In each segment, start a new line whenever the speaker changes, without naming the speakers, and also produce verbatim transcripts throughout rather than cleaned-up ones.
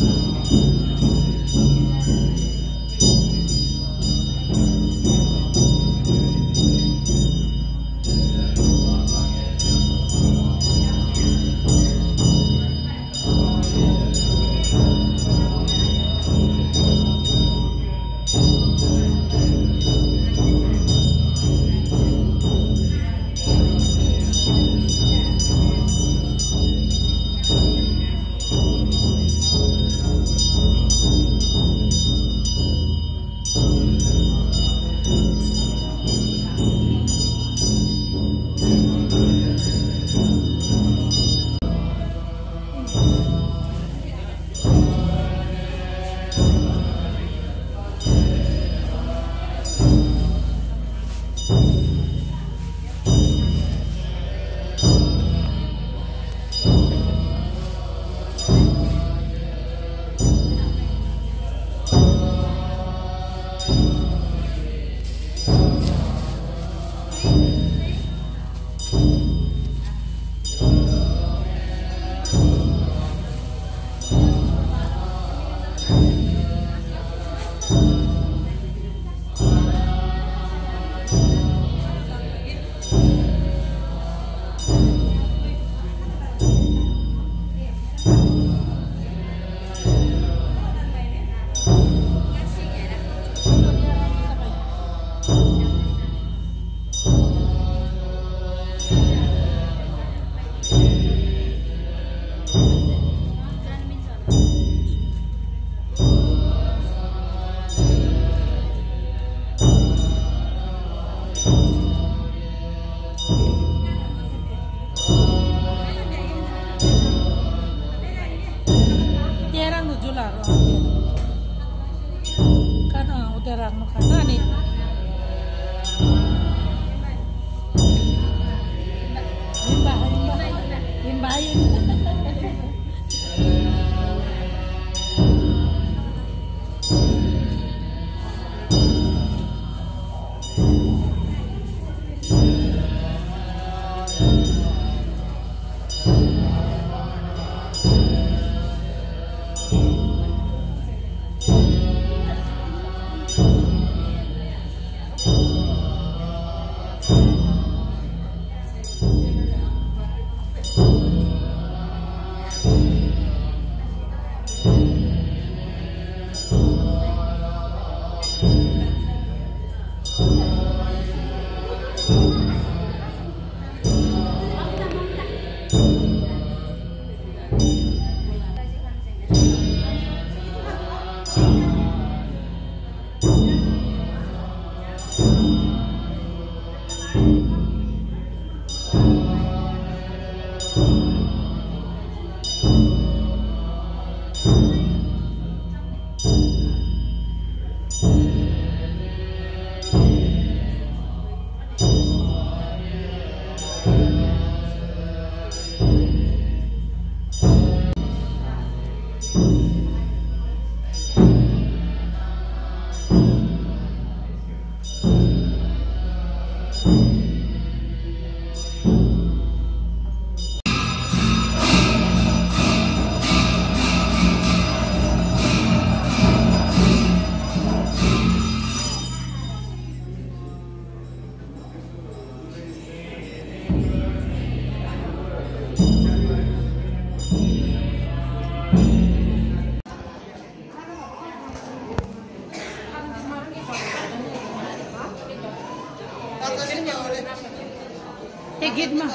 Higit mo.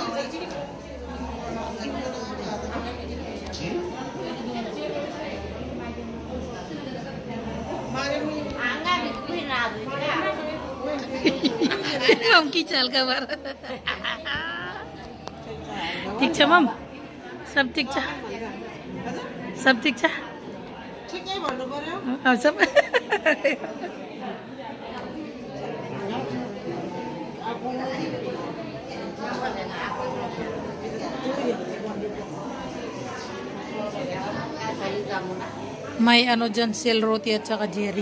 हम की चाल का बार ठीक छ मम सब ठीक छ सब ठीक छ
ठिकै भन्नु पर्यो
अ सब May ano dyan, sel roti at saka jerry.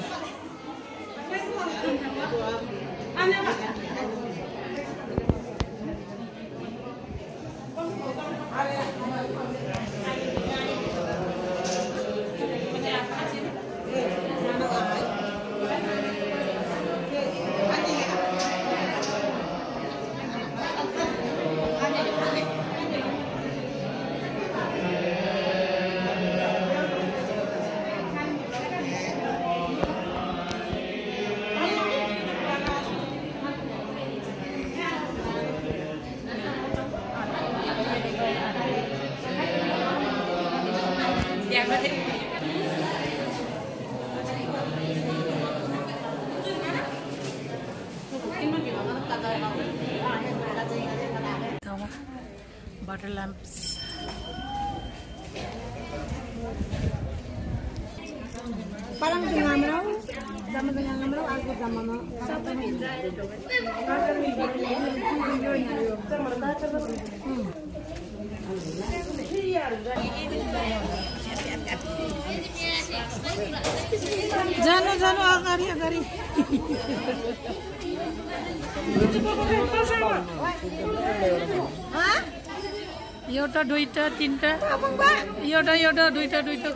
water lamps.
Parang singamraw, zaman dengan ngamraw, aku zaman no.
Jano jano agari agari.
Hah?
Yaudah duita tinta. Yaudah yaudah duita duita.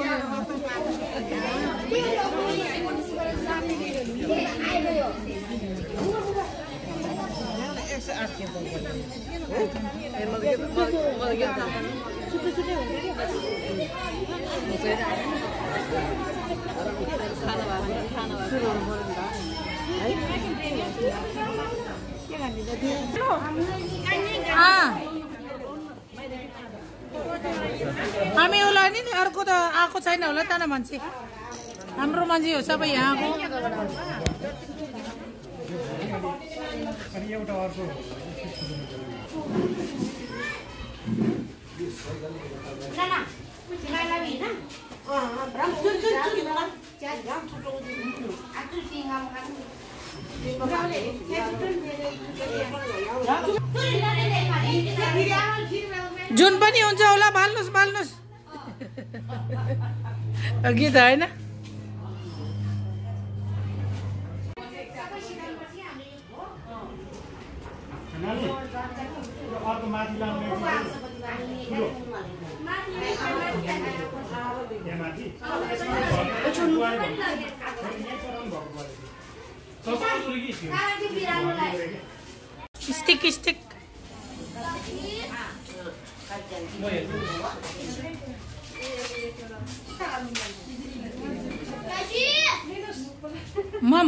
Ah. हामी होला नि अर्को त आएको छैन होला त न मान्छे हाम्रो मान्छे हो सबै यहाँको जुन पनि हुन्छ होला बाल्नुस् बाल्नुस् अघि त हैन स्टिक स्टिक मम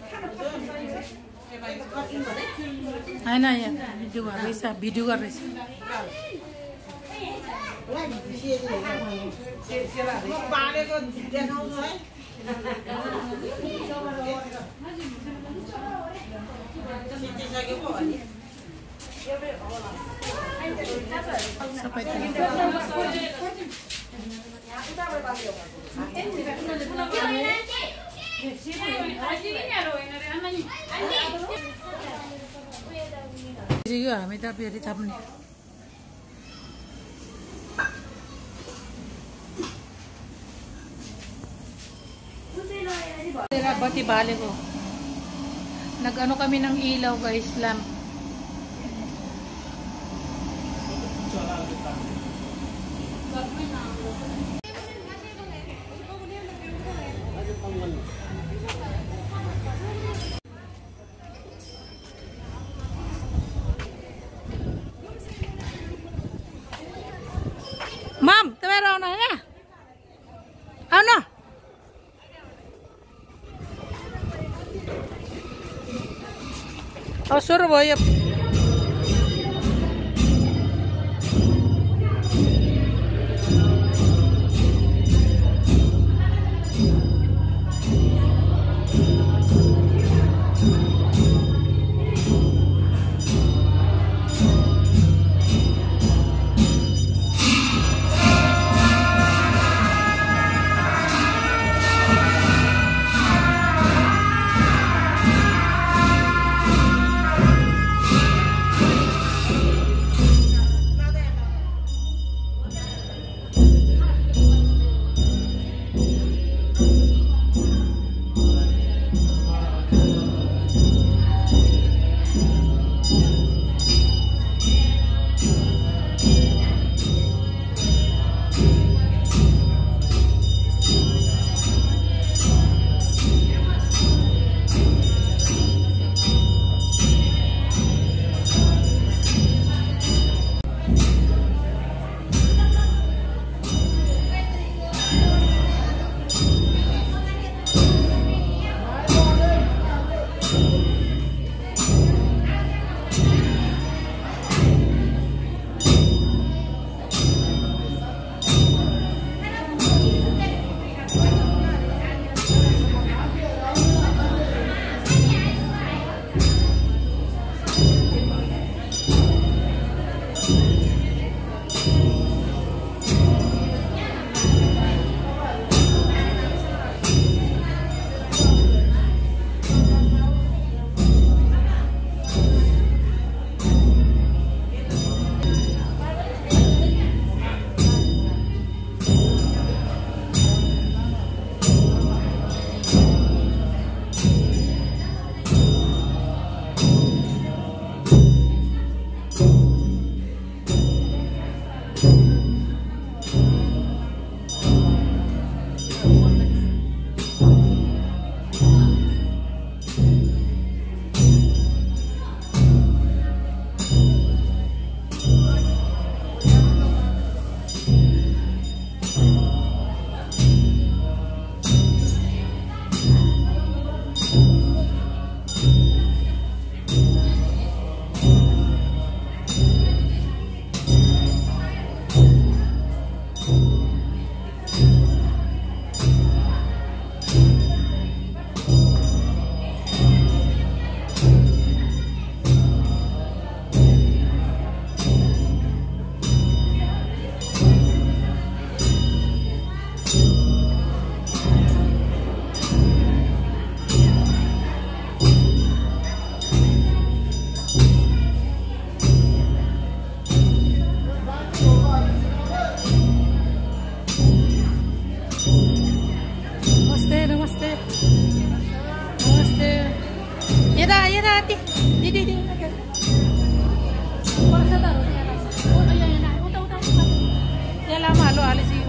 हैन यहाँ भिडियो गर्दैछ भिडियो गर्दैछ
पालेको देखाउँछु है
सबै हामी त फेरि थाप्ने bati balik ko. Nag-ano kami ng ilaw guys, lamp. Ma'am, tawara na nga. Ano? Oh, suruh boy. Yada, yada, ati. Di, di, di. Para sa taro. Oh, ayan, ayan. Uta, uta, uta. Yan lang, malo, alis yun.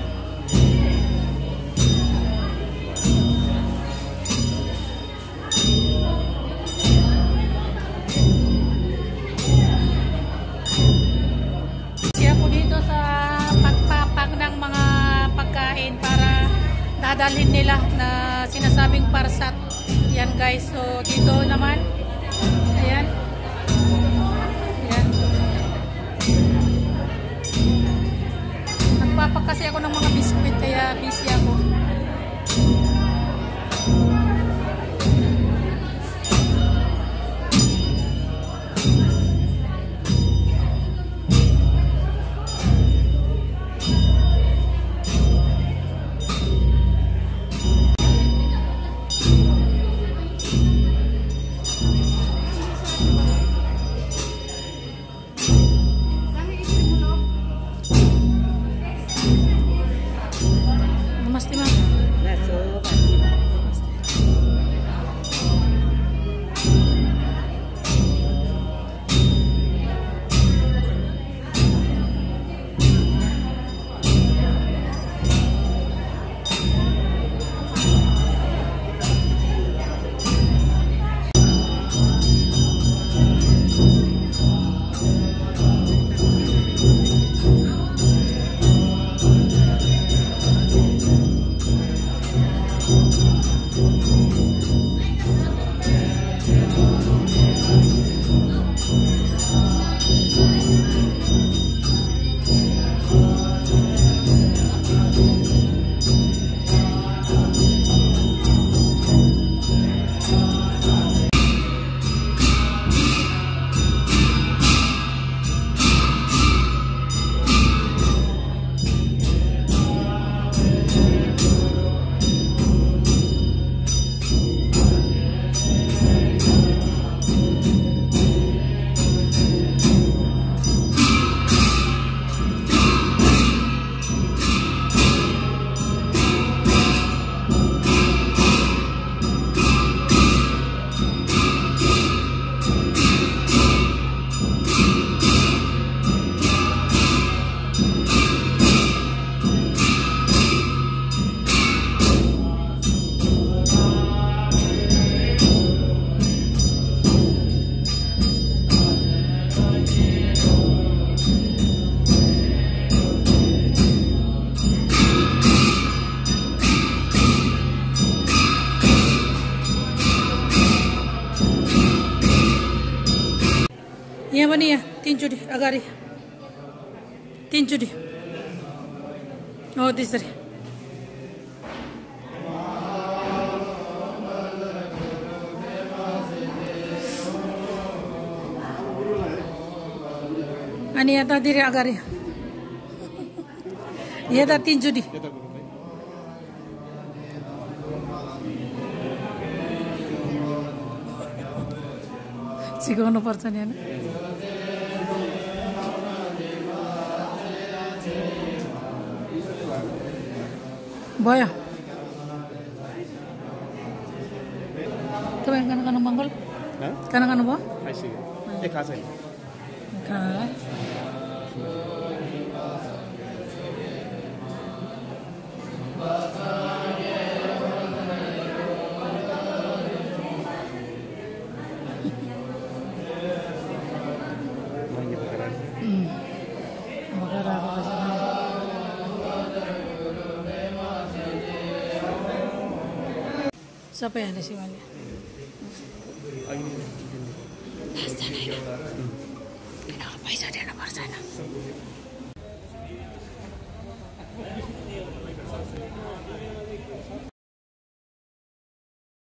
Siya po dito sa pagpapag ng mga pagkain para dadalhin nila na sinasabing parsat. Yan guys, so dito naman ayan ayan nagpapak kasi ako ng mga biskuit kaya busy ako. Namaste, ma'am. यहाँ पनि यहाँ तीनचोटि अगाडि तीनचोटि हो त्यसरी अनि यतातिर अगाडि यता तीनचोटि सिकाउनु पर्छ नि हैन भयो तपाईं खाना खानु मङ्गल खाना खानु भयो
खाइसक्यो ए खा छैन
खाना सबै हाले शिवले पैसा दिनु पर्छ हैन